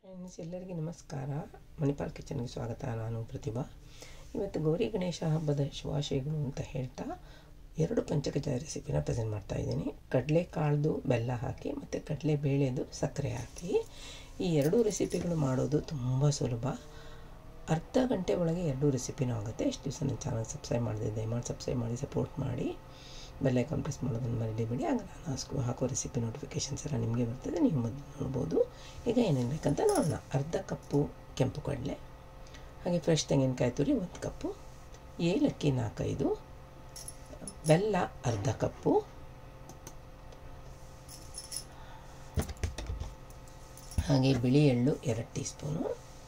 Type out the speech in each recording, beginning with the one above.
Friends, ಎಲ್ಲರಿಗೂ ನಮಸ್ಕಾರ. ಮಣಿಪಾಲ್ ಕಿಚನ್ಗೆ ಸ್ವಾಗತ. ನಾನು ಪ್ರತಿಭಾ. ಇವತ್ತು ಗೌರಿ ಗಣೇಶ ಹಬ್ಬದ ಶುಭಾಶಯಗಳು ಅಂತ ಹೇಳ್ತಾ 2 ಪಂಚಕಜಾಯ ರೆಸಿಪಿನ ಪ್ರೆಸೆಂಟ್ ಮಾಡ್ತಾ ಇದ್ದೀನಿ. ಕಡಲೆಕಾಳ್ದು ಬೆಲ್ಲ ಹಾಕಿ ಮತ್ತು ಕಡಲೆ ಬೇಳೆದು ಸಕ್ಕರೆ ಹಾಕಿ ಈ 2 ರೆಸಿಪಿಗಳು ಮಾಡೋದು ತುಂಬ ಸುಲಭ. ಅರ್ಧ ಗಂಟೆ ಒಳಗೆ 2 ರೆಸಿಪಿನೂ ಆಗುತ್ತೆ. ಎಷ್ಟು ದಿವಸ ನನ್ನ ಚಾನಲ್ ಸಬ್ಸ್ಕ್ರೈಬ್ ಮಾಡಿದೆ, ದಯಮಾಡಿ ಸಬ್ಸ್ಕ್ರೈಬ್ ಮಾಡಿ, ಸಪೋರ್ಟ್ ಮಾಡಿ, ಬೆಲ್ ಐಕಾನ್ ಪ್ರೆಸ್ ಮಾಡೋದನ್ನು ಮರಿಬೇಡಿ. ಆಗ ನಾನು ಹಾಕೋ ರೆಸಿಪಿ ನೋಟಿಫಿಕೇಷನ್ಸ್ ಎಲ್ಲ ನಿಮಗೆ ಬರ್ತದೆ, ನೀವು ಮೊದಲು ನೋಡ್ಬೋದು. ಈಗ ಏನೇನು ಬೇಕಂತ ನೋಡೋಣ. ಅರ್ಧ ಕಪ್ಪು ಕೆಂಪು ಕಡಲೆ, ಹಾಗೆ ಫ್ರೆಶ್ ತೆಂಗಿನಕಾಯಿ ತುರಿ 1 ಕಪ್ಪು, ಏಲಕ್ಕಿ 4-5, ಬೆಲ್ಲ ಅರ್ಧ ಕಪ್ಪು, ಹಾಗೆ ಬಿಳಿ ಎಳ್ಳು 2 ಟೀ ಸ್ಪೂನು.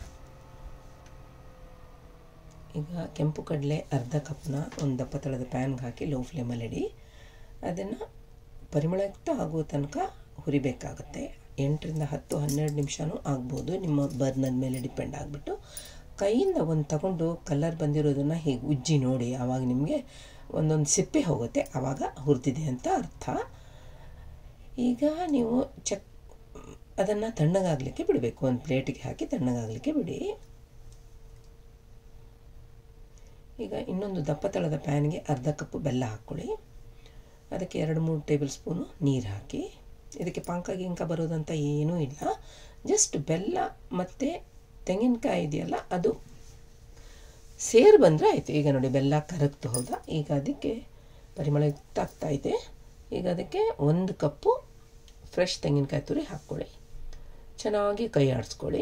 ಈಗ ಕೆಂಪು ಕಡಲೆ ಅರ್ಧ ಕಪ್ನ ಒಂದು ದಪ್ಪ ತಳದ ಪ್ಯಾನ್ಗೆ ಹಾಕಿ ಲೋ ಫ್ಲೇಮಲ್ಲಿ ಇಡಿ. ಅದನ್ನು ಪರಿಮಳಯುಕ್ತ ಆಗುವ ತನಕ ಹುರಿಬೇಕಾಗುತ್ತೆ. 8ರಿಂದ 10-12 ನಿಮಿಷನೂ ಆಗ್ಬೋದು, ನಿಮ್ಮ ಬರ್ನದ ಮೇಲೆ ಡಿಪೆಂಡ್ ಆಗಿಬಿಟ್ಟು. ಕೈಯಿಂದ ಒಂದು ತಗೊಂಡು ಕಲರ್ ಬಂದಿರೋದನ್ನು ಹೀಗೆ ಉಜ್ಜಿ ನೋಡಿ, ಆವಾಗ ನಿಮಗೆ ಒಂದೊಂದು ಸಿಪ್ಪೆ ಹೋಗುತ್ತೆ, ಆವಾಗ ಹುರಿದಿದೆ ಅಂತ ಅರ್ಥ. ಈಗ ನೀವು ಅದನ್ನು ತಣ್ಣಗಾಗಲಿಕ್ಕೆ ಬಿಡಬೇಕು. ಒಂದು ಪ್ಲೇಟಿಗೆ ಹಾಕಿ ತಣ್ಣಗಾಗಲಿಕ್ಕೆ ಬಿಡಿ. ಈಗ ಇನ್ನೊಂದು ದಪ್ಪ ತಳದ ಪ್ಯಾನ್ಗೆ ಅರ್ಧ ಕಪ್ಪು ಬೆಲ್ಲ ಹಾಕ್ಕೊಳ್ಳಿ. ಅದಕ್ಕೆ 2-3 ಟೇಬಲ್ ಸ್ಪೂನು ನೀರು ಹಾಕಿ. ಇದಕ್ಕೆ ಪಾಕ ಗಿಂಕ ಬರೋದಂತ ಏನೂ ಇಲ್ಲ, ಜಸ್ಟ್ ಬೆಲ್ಲ ಮತ್ತು ತೆಂಗಿನಕಾಯಿ ಇದೆಯಲ್ಲ ಅದು ಸೇರಿ ಬಂದರೆ ಆಯಿತು. ಈಗ ನೋಡಿ ಬೆಲ್ಲ ಕರಗ್ತು, ಹೌದಾ? ಈಗ ಅದಕ್ಕೆ ಪರಿಮಳಯುಕ್ತ ಆಗ್ತಾಯಿದೆ. ಈಗ ಅದಕ್ಕೆ 1 ಕಪ್ಪು ಫ್ರೆಶ್ ತೆಂಗಿನಕಾಯಿ ತುರಿ ಹಾಕ್ಕೊಳ್ಳಿ. ಚೆನ್ನಾಗಿ ಕೈ ಆಡಿಸ್ಕೊಳ್ಳಿ.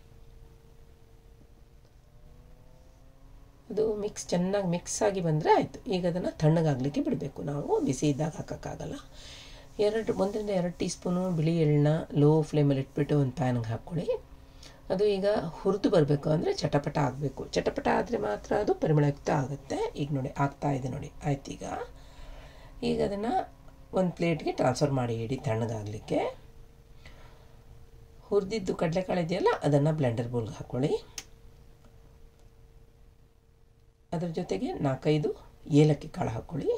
ಅದು ಚೆನ್ನಾಗಿ ಮಿಕ್ಸ್ ಆಗಿ ಬಂದರೆ ಆಯಿತು. ಈಗ ಅದನ್ನು ತಣ್ಣಗಾಗಲಿಕ್ಕೆ ಬಿಡಬೇಕು. ನಾವು ಬಿಸಿ ಇದ್ದಾಗ ಹಾಕೋಕ್ಕಾಗಲ್ಲ. 1-2 ಟೀ ಸ್ಪೂನು ಬಿಳಿ ಎಳ್ಳನ್ನ ಲೋ ಫ್ಲೇಮಲ್ಲಿ ಇಟ್ಬಿಟ್ಟು ಒಂದು ಪ್ಯಾನ್ಗೆ ಹಾಕ್ಕೊಳ್ಳಿ. ಅದು ಈಗ ಹುರಿದು ಬರಬೇಕು, ಅಂದರೆ ಚಟಪಟ ಆಗಬೇಕು. ಚಟಪಟ ಆದರೆ ಮಾತ್ರ ಅದು ಪರಿಮಳಯುಕ್ತ ಆಗುತ್ತೆ. ಈಗ ನೋಡಿ ಆಗ್ತಾ ಇದೆ, ನೋಡಿ ಆಯ್ತು. ಈಗ ಅದನ್ನು ಒಂದು ಪ್ಲೇಟ್ಗೆ ಟ್ರಾನ್ಸ್ಫರ್ ಮಾಡಿ ಇಡಿ ತಣ್ಣಗಾಗಲಿಕ್ಕೆ. ಹುರಿದಿದ್ದು ಕಡಲೆಕಾಳು ಇದೆಯಲ್ಲ ಅದನ್ನು ಬ್ಲೆಂಡರ್ ಬೌಲ್ಗೆ ಹಾಕ್ಕೊಳ್ಳಿ. ಅದರ ಜೊತೆಗೆ 4-5 ಏಲಕ್ಕಿ ಕಾಳು ಹಾಕ್ಕೊಳ್ಳಿ.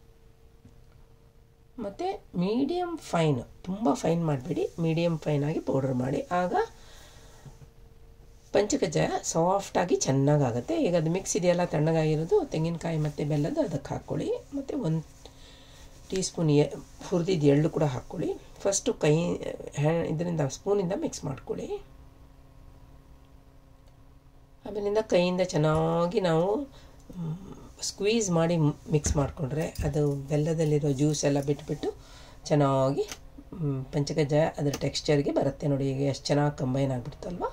ಮತ್ತು ಮೀಡಿಯಮ್ ಫೈನ್, ತುಂಬ ಫೈನ್ ಮಾಡಬೇಡಿ, ಮೀಡಿಯಮ್ ಫೈನಾಗಿ ಪೌಡರ್ ಮಾಡಿ. ಆಗ ಪಂಚಕಜ್ಜಾಯ ಸಾಫ್ಟಾಗಿ ಚೆನ್ನಾಗಾಗುತ್ತೆ. ಈಗ ಅದು ಮಿಕ್ಸ್ ಇದೆಯಲ್ಲ ತಣ್ಣಗಾಗಿರೋದು ತೆಂಗಿನಕಾಯಿ ಮತ್ತು ಬೆಲ್ಲದ, ಅದಕ್ಕೆ ಹಾಕ್ಕೊಳ್ಳಿ. ಮತ್ತು 1 ಟೀ ಸ್ಪೂನ್ ಹುರಿದಿದ್ದು ಎಳ್ಳು ಕೂಡ ಹಾಕ್ಕೊಳ್ಳಿ. ಫಸ್ಟು ಇದರಿಂದ ಸ್ಪೂನಿಂದ ಮಿಕ್ಸ್ ಮಾಡ್ಕೊಳ್ಳಿ. ಆಮೇಲಿಂದ ಕೈಯಿಂದ ಚೆನ್ನಾಗಿ ನಾವು ಸ್ಕ್ವೀಸ್ ಮಾಡಿ ಮಿಕ್ಸ್ ಮಾಡಿಕೊಂಡ್ರೆ ಅದು ಬೆಲ್ಲದಲ್ಲಿರೋ ಜ್ಯೂಸ್ ಎಲ್ಲ ಬಿಟ್ಬಿಟ್ಟು ಚೆನ್ನಾಗಿ ಪಂಚಕಜ್ಜಾಯ ಅದರ ಟೆಕ್ಸ್ಚರ್ಗೆ ಬರುತ್ತೆ. ನೋಡಿ ಈಗ ಎಷ್ಟು ಚೆನ್ನಾಗಿ ಕಂಬೈನ್ ಆಗಿಬಿಡ್ತಲ್ವ.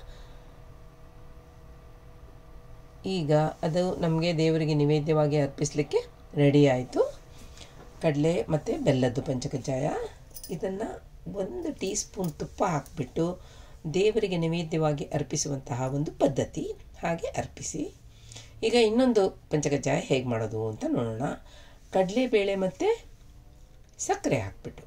ಈಗ ಅದು ನಮಗೆ ದೇವರಿಗೆ ನೈವೇದ್ಯವಾಗಿ ಅರ್ಪಿಸಲಿಕ್ಕೆ ರೆಡಿ ಆಯಿತು, ಕಡಲೆ ಮತ್ತು ಬೆಲ್ಲದ್ದು ಪಂಚಕಜ್ಜಾಯ. ಇದನ್ನು 1 ಟೀ ಸ್ಪೂನ್ ತುಪ್ಪ ಹಾಕಿಬಿಟ್ಟು ದೇವರಿಗೆ ನೈವೇದ್ಯವಾಗಿ ಅರ್ಪಿಸುವಂತಹ ಒಂದು ಪದ್ಧತಿ. ಹಾಗೆ ಅರ್ಪಿಸಿ. ಈಗ ಇನ್ನೊಂದು ಪಂಚಕಜ್ಜಾಯ ಹೇಗೆ ಮಾಡೋದು ಅಂತ ನೋಡೋಣ. ಕಡಲೆಬೇಳೆ ಮತ್ತು ಸಕ್ಕರೆ ಹಾಕ್ಬಿಟ್ಟು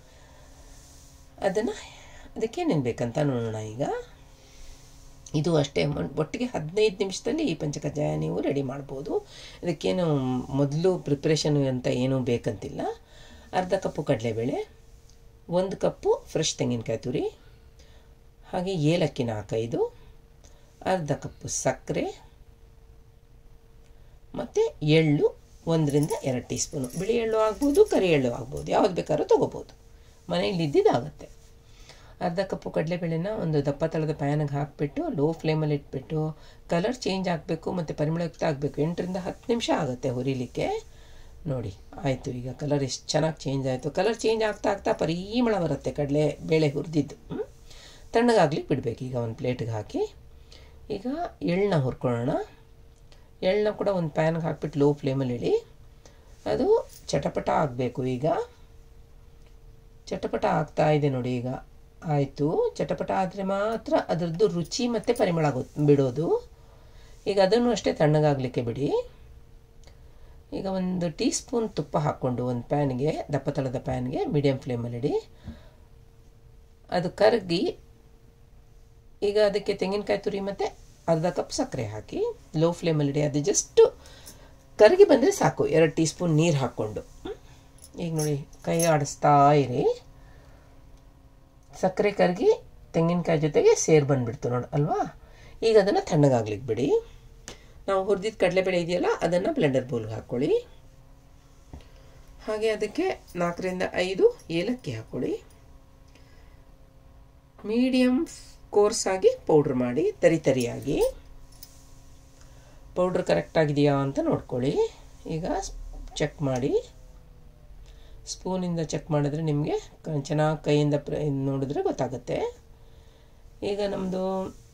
ಅದಕ್ಕೇನೇನು ಬೇಕಂತ ನೋಡೋಣ. ಈಗ ಇದು ಅಷ್ಟೇ, ಒಟ್ಟಿಗೆ 15 ನಿಮಿಷದಲ್ಲಿ ಈ ಪಂಚಕಜ್ಜಾಯ ನೀವು ರೆಡಿ ಮಾಡ್ಬೋದು. ಇದಕ್ಕೇನು ಮೊದಲು ಪ್ರಿಪ್ರೇಷನ್ ಅಂತ ಏನೂ ಬೇಕಂತಿಲ್ಲ. ಅರ್ಧ ಕಪ್ಪು ಕಡಲೆಬೇಳೆ, 1 ಕಪ್ಪು ಫ್ರೆಶ್ ತೆಂಗಿನಕಾಯಿ ತುರಿ, ಹಾಗೆ ಏಲಕ್ಕಿ 4-5, ಅರ್ಧ ಕಪ್ಪು ಸಕ್ಕರೆ ಮತ್ತು ಎಳ್ಳು 1-2 ಟೀ ಸ್ಪೂನು. ಬಿಳಿ ಎಳ್ಳು ಆಗ್ಬೋದು, ಕರಿ ಎಳ್ಳು ಆಗ್ಬೋದು, ಯಾವ್ದು ಬೇಕಾದ್ರೂ ತೊಗೋಬೋದು, ಮನೆಯಲ್ಲಿ ಇದ್ದಿದ್ದಾಗುತ್ತೆ. ಅರ್ಧ ಕಪ್ಪು ಕಡಲೆಬೇಳೆನ ಒಂದು ದಪ್ಪ ತಳದ ಪ್ಯಾನಿಗೆ ಹಾಕಿಬಿಟ್ಟು ಲೋ ಫ್ಲೇಮಲ್ಲಿ ಇಟ್ಬಿಟ್ಟು ಕಲರ್ ಚೇಂಜ್ ಆಗಬೇಕು ಮತ್ತು ಪರಿಮಳಯುಕ್ತ ಆಗಬೇಕು. 8ರಿಂದ 10 ನಿಮಿಷ ಆಗುತ್ತೆ ಹುರಿಲಿಕ್ಕೆ. ನೋಡಿ ಆಯಿತು. ಈಗ ಕಲರ್ ಎಷ್ಟು ಚೆನ್ನಾಗಿ ಚೇಂಜ್ ಆಯಿತು. ಕಲರ್ ಚೇಂಜ್ ಆಗ್ತಾ ಪರಿಮಳ ಬರುತ್ತೆ ಕಡಲೆ ಬೇಳೆ ಹುರಿದಿದ್ದು. ತಣ್ಣಗಾಗ್ಲಿಕ್ಕೆ ಬಿಡಬೇಕು. ಈಗ ಒಂದು ಪ್ಲೇಟಿಗೆ ಹಾಕಿ ಈಗ ಎಳ್ಳನ್ನ ಹುರ್ಕೊಳ್ಳೋಣ. ಎಳ್ಳನ್ನ ಕೂಡ ಒಂದು ಪ್ಯಾನ್ಗೆ ಹಾಕ್ಬಿಟ್ಟು ಲೋ ಫ್ಲೇಮಲ್ಲಿ ಇಡಿ. ಅದು ಚಟಪಟ ಆಗಬೇಕು. ಈಗ ಚಟಪಟ ಆಗ್ತಾ ಇದೆ ನೋಡಿ. ಈಗ ಆಯಿತು. ಚಟಪಟ ಆದರೆ ಮಾತ್ರ ಅದರದ್ದು ರುಚಿ ಮತ್ತು ಪರಿಮಳ ಬಿಡೋದು. ಈಗ ಅದನ್ನು ಅಷ್ಟೇ ತಣ್ಣಗಾಗಲಿಕ್ಕೆ ಬಿಡಿ. ಈಗ 1 ಟೀ ಸ್ಪೂನ್ ತುಪ್ಪ ಹಾಕ್ಕೊಂಡು ಒಂದು ಪ್ಯಾನ್ಗೆ, ದಪ್ಪ ತಳದ ಪ್ಯಾನ್ಗೆ ಮೀಡಿಯಮ್ ಫ್ಲೇಮಲ್ಲಿ ಇಡಿ. ಅದು ಕರಗಿ ಈಗ ಅದಕ್ಕೆ ತೆಂಗಿನಕಾಯಿ ತುರಿ ಮತ್ತು ಅರ್ಧ ಕಪ್ ಸಕ್ಕರೆ ಹಾಕಿ ಲೋ ಫ್ಲೇಮಲ್ಲಿ ಇಡಿ. ಅದು ಜಸ್ಟು ಕರಗಿ ಬಂದರೆ ಸಾಕು. 2 ಟೀ ಸ್ಪೂನ್ ನೀರು ಹಾಕ್ಕೊಂಡು ಈಗ ನೋಡಿ ಕೈ ಆಡಿಸ್ತಾ ಇರಿ. ಸಕ್ಕರೆ ಕರಗಿ ತೆಂಗಿನಕಾಯಿ ಜೊತೆಗೆ ಸೇರಿ ಬಂದುಬಿಡ್ತು ನೋಡಿ ಅಲ್ವಾ. ಈಗ ಅದನ್ನು ತಣ್ಣಗಾಗ್ಲಿಕ್ಕೆ ಬಿಡಿ. ನಾವು ಹುರಿದಿದ್ದ ಕಡಲೆಬೇಳೆ ಇದೆಯಲ್ಲ ಅದನ್ನು ಬ್ಲೆಂಡರ್ ಬೌಲ್ಗೆ ಹಾಕ್ಕೊಳ್ಳಿ. ಹಾಗೆ ಅದಕ್ಕೆ 4ರಿಂದ 5 ಏಲಕ್ಕಿ ಹಾಕ್ಕೊಳ್ಳಿ. ಮೀಡಿಯಮ್ ಕೋರ್ಸಾಗಿ ಪೌಡ್ರ್ ಮಾಡಿ, ತರಿಯಾಗಿ. ಪೌಡ್ರ್ ಕರೆಕ್ಟಾಗಿದೆಯಾ ಅಂತ ನೋಡ್ಕೊಳ್ಳಿ. ಈಗ ಚೆಕ್ ಮಾಡಿ, ಸ್ಪೂನಿಂದ ಚೆಕ್ ಮಾಡಿದ್ರೆ ನಿಮಗೆ ಚೆನ್ನಾಗಿ ಕೈಯಿಂದ ನೋಡಿದ್ರೆ ಗೊತ್ತಾಗುತ್ತೆ. ಈಗ ನಮ್ಮದು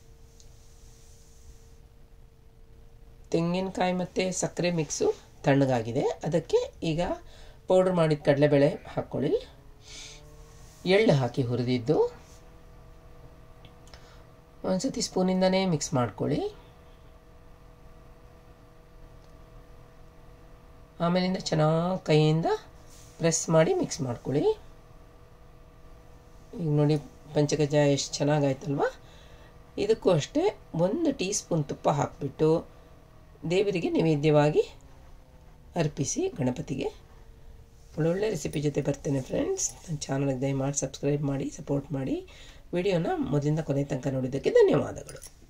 ತೆಂಗಿನಕಾಯಿ ಮತ್ತು ಸಕ್ಕರೆ ಮಿಕ್ಸು ತಣ್ಣಗಾಗಿದೆ. ಅದಕ್ಕೆ ಈಗ ಪೌಡ್ರ್ ಮಾಡಿದ ಕಡಲೆಬೇಳೆ ಹಾಕ್ಕೊಳ್ಳಿ. ಎಳ್ಳು ಹಾಕಿ ಹುರಿದಿದ್ದು ಒಂದು ಸತಿ ಸ್ಪೂನಿಂದನೇ ಮಿಕ್ಸ್ ಮಾಡ್ಕೊಳ್ಳಿ. ಆಮೇಲಿಂದ ಚೆನ್ನಾಗಿ ಕೈಯಿಂದ ಪ್ರೆಸ್ ಮಾಡಿ ಮಿಕ್ಸ್ ಮಾಡ್ಕೊಳ್ಳಿ. ಈಗ ನೋಡಿ ಪಂಚಕಜ್ಜಾಯ ಎಷ್ಟು ಚೆನ್ನಾಗಾಯ್ತಲ್ವ. ಇದಕ್ಕೂ ಅಷ್ಟೇ 1 ಟೀ ಸ್ಪೂನ್ ತುಪ್ಪ ಹಾಕಿಬಿಟ್ಟು ದೇವರಿಗೆ ನೈವೇದ್ಯವಾಗಿ ಅರ್ಪಿಸಿ ಗಣಪತಿಗೆ. ಒಳ್ಳೊಳ್ಳೆ ರೆಸಿಪಿ ಜೊತೆ ಬರ್ತೇನೆ ಫ್ರೆಂಡ್ಸ್. ನನ್ನ ಚಾನಲ್ಗೆ ದಯಮಾಡಿ ಸಬ್ಸ್ಕ್ರೈಬ್ ಮಾಡಿ, ಸಪೋರ್ಟ್ ಮಾಡಿ. ವಿಡಿಯೋನ ಮೊದಲಿಂದ ಕೊನೆ ತನಕ ನೋಡಿದ್ದಕ್ಕೆ ಧನ್ಯವಾದಗಳು.